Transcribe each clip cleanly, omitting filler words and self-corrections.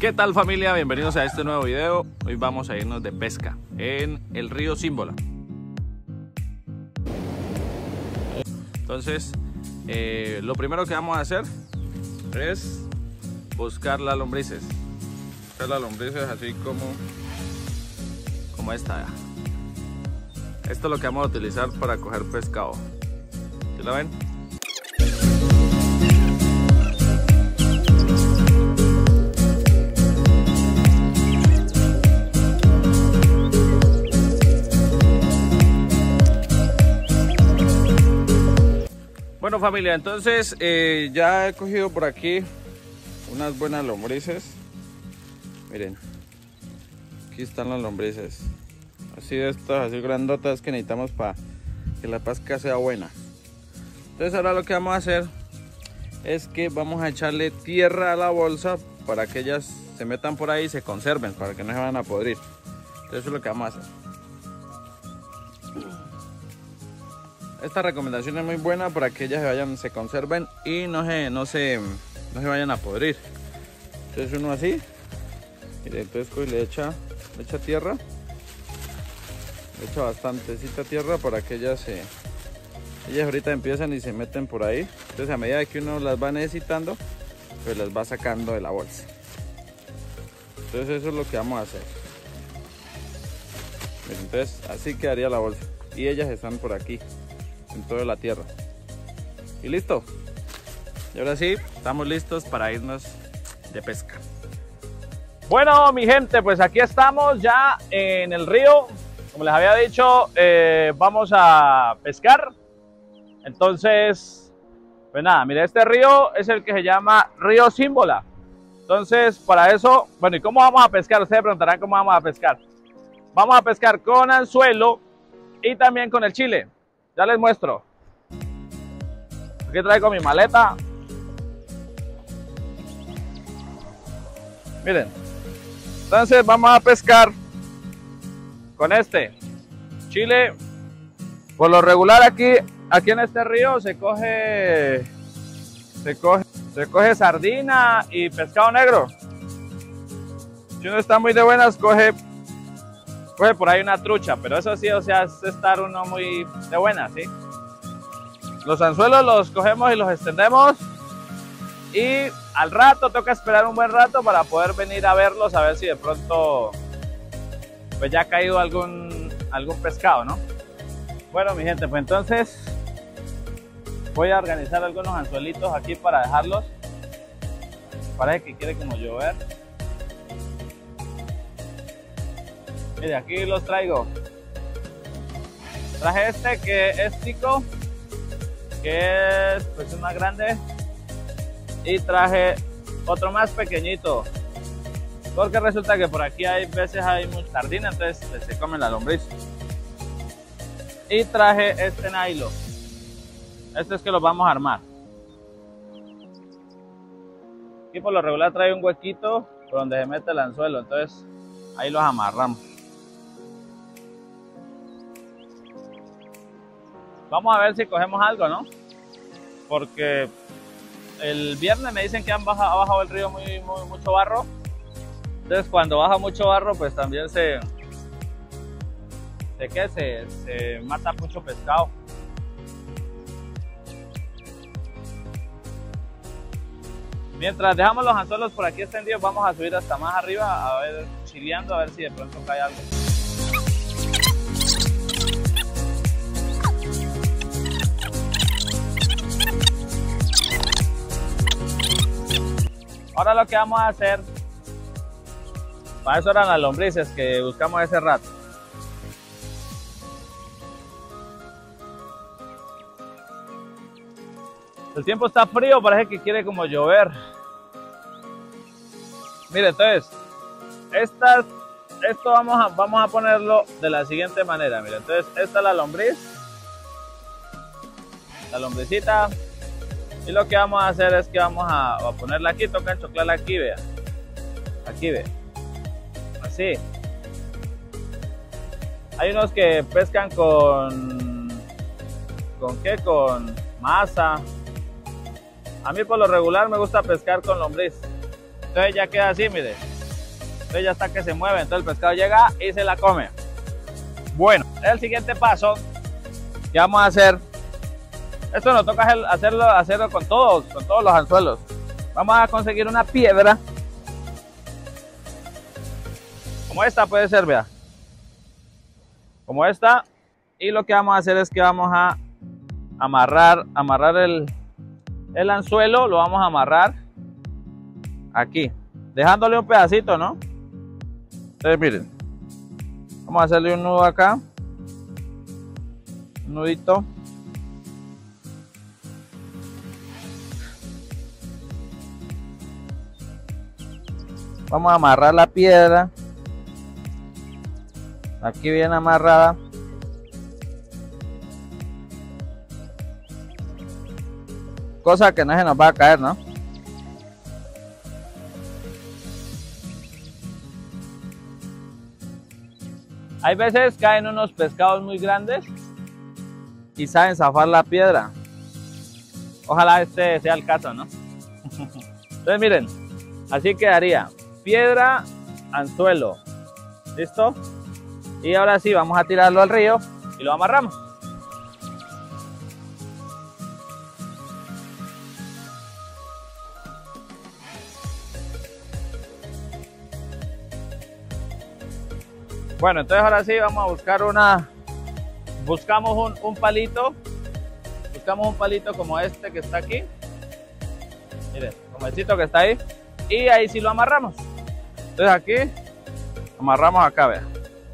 ¿Qué tal, familia? Bienvenidos a este nuevo video. Hoy vamos a irnos de pesca en el río Símbola. Entonces, lo primero que vamos a hacer es buscar las lombrices. Buscar las lombrices así como esta. Esto es lo que vamos a utilizar para coger pescado. ¿Sí la ven? Bueno, familia, entonces ya he cogido por aquí unas buenas lombrices. Miren, aquí están las lombrices. Así de estas, así grandotas que necesitamos para que la pesca sea buena. Entonces ahora lo que vamos a hacer es que vamos a echarle tierra a la bolsa para que ellas se metan por ahí y se conserven, para que no se vayan a podrir. Entonces eso es lo que vamos a hacer. Esta recomendación es muy buena para que ellas se conserven y no se vayan a podrir. Entonces uno así, y entonces le echa tierra, le echa bastantecita tierra para que ellas ahorita empiezan y se meten por ahí. Entonces a medida que uno las va necesitando, pues las va sacando de la bolsa. Entonces eso es lo que vamos a hacer. Entonces así quedaría la bolsa y ellas están por aquí en toda la tierra. Y listo. Y ahora sí, estamos listos para irnos de pesca. Bueno, mi gente, pues aquí estamos ya en el río. Como les había dicho, vamos a pescar. Entonces, pues nada, mire, este río es el que se llama Río Símbola. Entonces, para eso, bueno, ¿y cómo vamos a pescar? Ustedes preguntarán cómo vamos a pescar. Vamos a pescar con anzuelo y también con el chile. Ya les muestro. Aquí traigo mi maleta. Miren. Entonces vamos a pescar con este chile. Por lo regular aquí en este río se coge sardina y pescado negro. Si uno está muy de buenas, coge por ahí una trucha, pero eso sí, o sea, es estar uno muy de buena, ¿sí? Los anzuelos los cogemos y los extendemos y al rato toca esperar un buen rato para poder venir a verlos, a ver si de pronto pues ya ha caído algún pescado, ¿no? Bueno, mi gente, pues entonces voy a organizar algunos anzuelitos aquí para dejarlos. Parece que quiere como llover. Mire, aquí los traigo. Traje este que es chico, que es pues más grande, y traje otro más pequeñito, porque resulta que por aquí hay veces hay mucha sardina, entonces se comen la lombriz. Y traje este nylon. Este es que los vamos a armar. Aquí por lo regular trae un huequito por donde se mete el anzuelo, entonces ahí los amarramos. Vamos a ver si cogemos algo, ¿no? Porque el viernes me dicen que ha bajado el río mucho barro. Entonces cuando baja mucho barro, pues también se mata mucho pescado. Mientras dejamos los anzuelos por aquí extendidos, vamos a subir hasta más arriba, a ver, chileando, a ver si de pronto cae algo. Ahora lo que vamos a hacer, para eso eran las lombrices que buscamos hace rato. El tiempo está frío, parece que quiere como llover. Mire, entonces, esto vamos a ponerlo de la siguiente manera. Mire, entonces esta es la lombriz, la lombricita. Y lo que vamos a hacer es que vamos a ponerla aquí, toca enchoclarla aquí, vea. Aquí, vea. Así. Hay unos que pescan ¿con qué? Con masa. A mí por lo regular me gusta pescar con lombriz. Entonces ya queda así, mire. Entonces ya está que se mueve, entonces el pescado llega y se la come. Bueno, el siguiente paso que vamos a hacer, esto nos toca hacerlo con todos los anzuelos. Vamos a conseguir una piedra, como esta puede ser, vea, como esta, y lo que vamos a hacer es que vamos a amarrar el anzuelo, lo vamos a amarrar aquí, dejándole un pedacito, ¿no? Entonces miren, vamos a hacerle un nudo acá, un nudito. Vamos a amarrar la piedra, aquí bien amarrada. Cosa que no se nos va a caer, ¿no? Hay veces caen unos pescados muy grandes y saben zafar la piedra. Ojalá este sea el caso, ¿no? Entonces miren, así quedaría. Piedra, anzuelo. ¿Listo? Y ahora sí, vamos a tirarlo al río y lo amarramos. Bueno, entonces ahora sí vamos a buscar buscamos un palito. Buscamos un palito como este que está aquí. Miren, como el que está ahí. Y ahí sí lo amarramos. Entonces aquí amarramos acá, vean.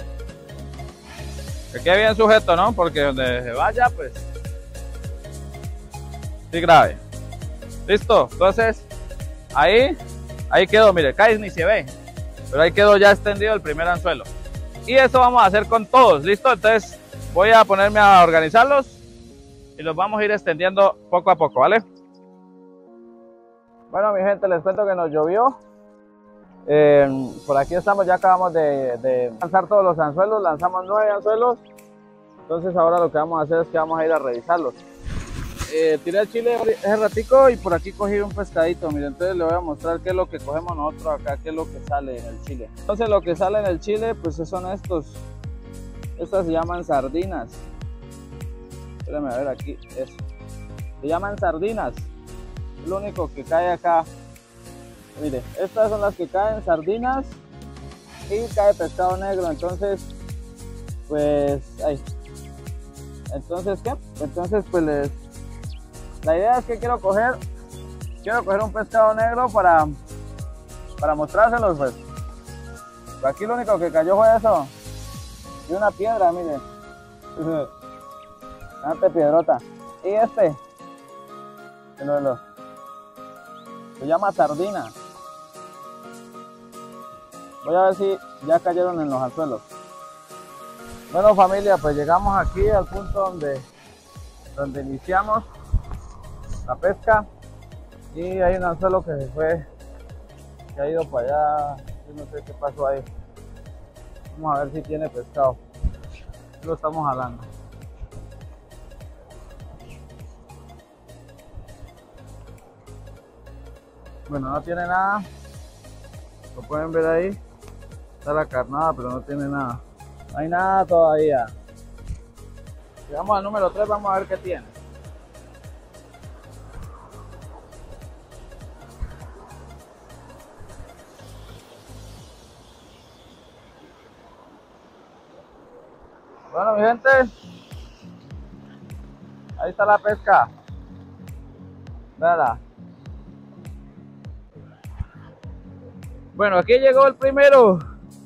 Que quede bien sujeto, ¿no? Porque donde se vaya, pues sí grave. ¿Listo? Entonces ahí quedó, mire, casi ni se ve. Pero ahí quedó ya extendido el primer anzuelo. Y eso vamos a hacer con todos, ¿listo? Entonces voy a ponerme a organizarlos y los vamos a ir extendiendo poco a poco, ¿vale? Bueno, mi gente, les cuento que nos llovió. Por aquí estamos, ya acabamos de lanzar todos los anzuelos, lanzamos 9 anzuelos. Entonces ahora lo que vamos a hacer es que vamos a ir a revisarlos. Tiré el chile ese ratico y por aquí cogí un pescadito. Miren, entonces le voy a mostrar qué es lo que cogemos nosotros acá, qué es lo que sale en el chile. Entonces lo que sale en el chile pues son estas se llaman sardinas. Espérenme a ver aquí, eso. Se llaman sardinas. Es lo único que cae acá. Mire, estas son las que caen, sardinas, y cae pescado negro. Entonces pues ahí. Entonces ¿qué? Entonces pues la idea es que quiero coger un pescado negro para mostrárselos, pues. Aquí lo único que cayó fue eso, y una piedra, miren. Bastante piedrota. Y se llama sardina. Voy a ver si ya cayeron en los anzuelos. Bueno, familia, pues llegamos aquí al punto donde iniciamos la pesca, y hay un anzuelo que se fue, que ha ido para allá. Yo no sé qué pasó ahí. Vamos a ver si tiene pescado. Lo estamos jalando. Bueno, no tiene nada. Lo pueden ver ahí. Está la carnada, pero no tiene nada. No hay nada todavía. Llegamos al número 3, vamos a ver qué tiene. Bueno, mi gente, ahí está la pesca. Véala. Bueno, aquí llegó el primero.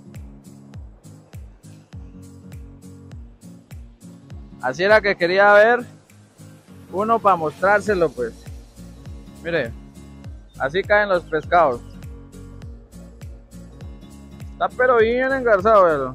Así era que quería ver uno para mostrárselo, pues. Mire, así caen los pescados. Está pero bien engarzado, ¿verdad?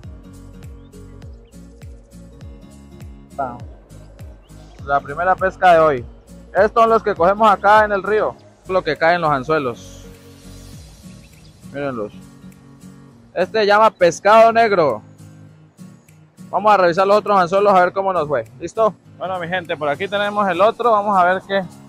La primera pesca de hoy. Estos son los que cogemos acá en el río, lo que cae en los anzuelos. Mírenlos. Este se llama pescado negro. Vamos a revisar los otros anzuelos a ver cómo nos fue. ¿Listo? Bueno, mi gente, por aquí tenemos el otro. Vamos a ver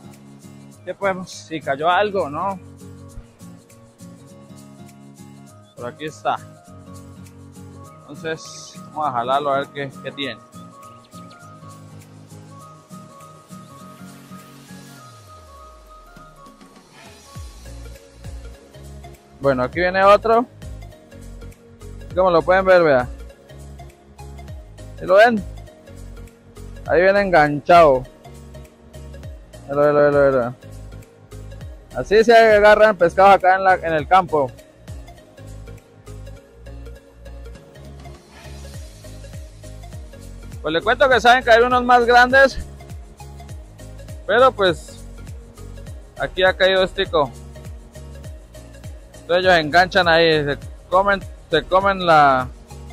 qué podemos, si cayó algo, ¿no? Por aquí está. Entonces vamos a jalarlo a ver qué tiene. Bueno, aquí viene otro. Como lo pueden ver, vean. ¿Sí lo ven? Ahí viene enganchado. Velo. Así se agarran pescados acá en el campo. Pues le cuento que saben caer unos más grandes, pero pues aquí ha caído estico. Entonces ellos enganchan ahí, se comen la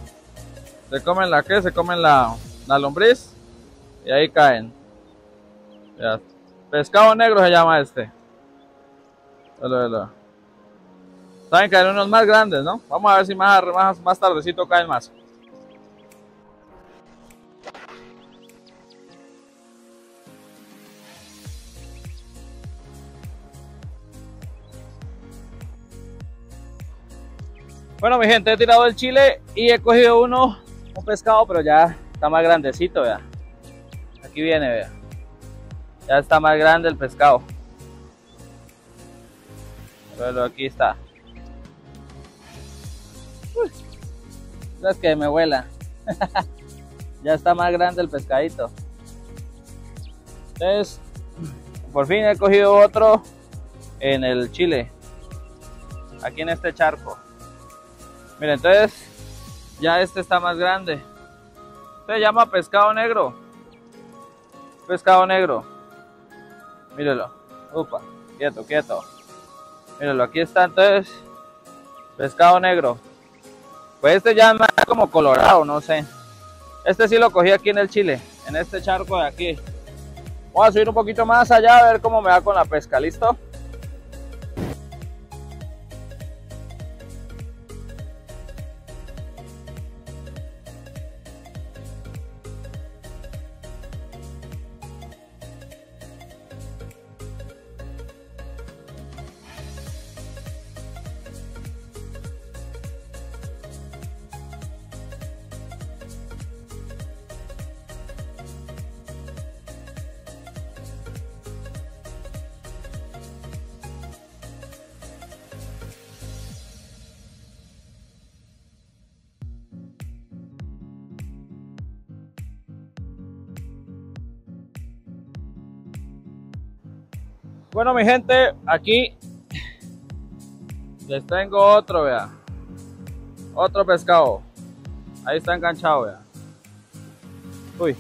lombriz y ahí caen. Ya. Pescado negro se llama este. Velo. Saben caer unos más grandes, ¿no? Vamos a ver si más tardecito caen más. Bueno, mi gente, he tirado el chile y he cogido un pescado, pero ya está más grandecito, vea. Aquí viene, vea. Ya está más grande el pescado. Pero aquí está. Es que me vuela. Ya está más grande el pescadito. Entonces, por fin he cogido otro en el chile. Aquí en este charco. Miren, entonces ya este está más grande. Se llama pescado negro. Pescado negro. Mírelo. Upa, quieto. Mírelo, aquí está entonces. Pescado negro. Pues este ya es más como colorado, no sé. Este sí lo cogí aquí en el chile, en este charco de aquí. Vamos a subir un poquito más allá a ver cómo me va con la pesca, ¿listo? Bueno, mi gente, aquí les tengo otro, vea. Otro pescado. Ahí está enganchado, vea. Uy.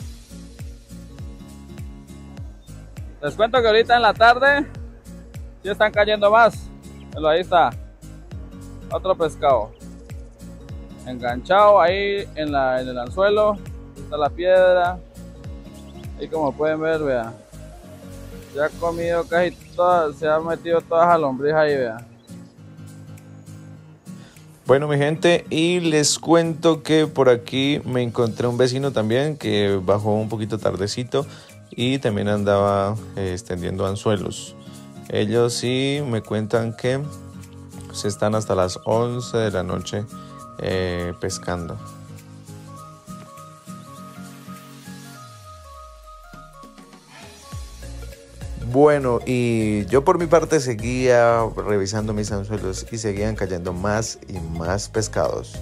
Les cuento que ahorita en la tarde sí están cayendo más. Pero ahí está. Otro pescado. Enganchado ahí en el anzuelo. Ahí está la piedra. Ahí como pueden ver, vea. Ya ha comido casi todas, se ha metido todas las lombrices ahí, vean. Bueno, mi gente, y les cuento que por aquí me encontré un vecino también que bajó un poquito tardecito y también andaba extendiendo anzuelos. Ellos sí me cuentan que se están hasta las 11 de la noche pescando. Bueno, y yo por mi parte seguía revisando mis anzuelos y seguían cayendo más y más pescados.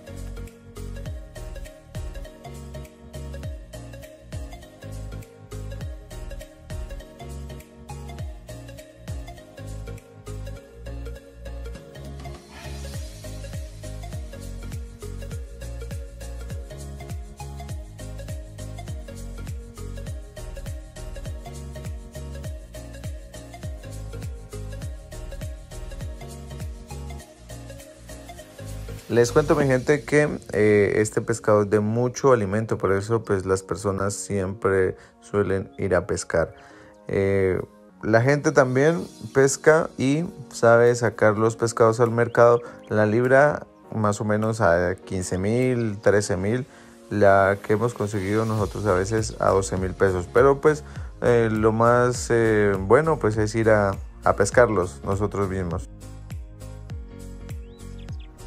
Les cuento, mi gente, que este pescado es de mucho alimento, por eso pues las personas siempre suelen ir a pescar. La gente también pesca y sabe sacar los pescados al mercado. La libra más o menos a 15.000, 13.000. La que hemos conseguido nosotros a veces a 12.000 pesos. Pero pues lo más bueno pues es ir a pescarlos nosotros mismos.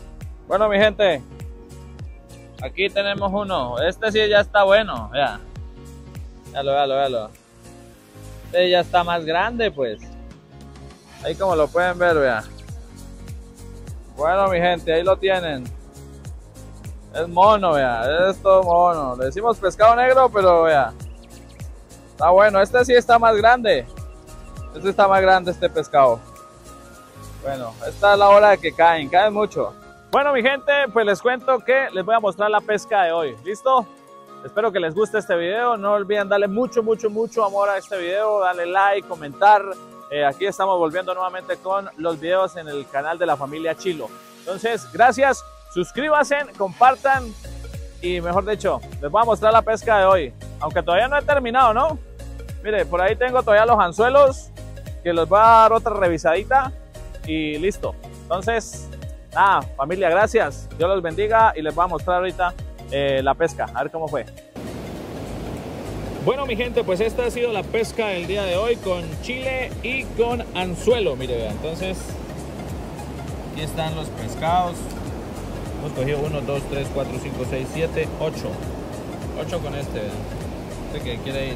Bueno, mi gente, aquí tenemos uno. Este sí ya está bueno, vea. Véalo. Este ya está más grande, pues. Ahí como lo pueden ver, vea. Bueno, mi gente, ahí lo tienen. Es mono, vea. Es todo mono. Le decimos pescado negro, pero vea. Está bueno. Este sí está más grande. Este está más grande, este pescado. Bueno, esta es la hora de que caen mucho. Bueno, mi gente, pues les cuento que les voy a mostrar la pesca de hoy. ¿Listo? Espero que les guste este video. No olviden darle mucho amor a este video. Darle like, comentar. Aquí estamos volviendo nuevamente con los videos en el canal de la familia Chilo. Entonces, gracias. Suscríbanse, compartan. Y mejor dicho, les voy a mostrar la pesca de hoy. Aunque todavía no he terminado, ¿no? Mire, por ahí tengo todavía los anzuelos. Que los voy a dar otra revisadita. Y listo. Entonces, nada, familia, gracias. Dios los bendiga y les voy a mostrar ahorita la pesca. A ver cómo fue. Bueno, mi gente, pues esta ha sido la pesca del día de hoy con chile y con anzuelo. Mire, vean. Entonces, aquí están los pescados. Hemos cogido 1, 2, 3, 4, 5, 6, 7, 8. 8 con este, vean. Este que quiere ir.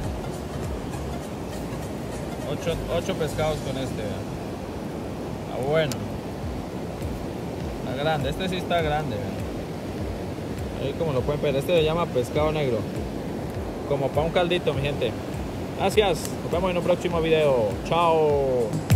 8 pescados con este, vean. Está bueno. Está grande. Este sí está grande, vean. Ahí como lo pueden ver. Este se llama pescado negro. Como para un caldito, mi gente. Gracias. Nos vemos en un próximo video. Chao.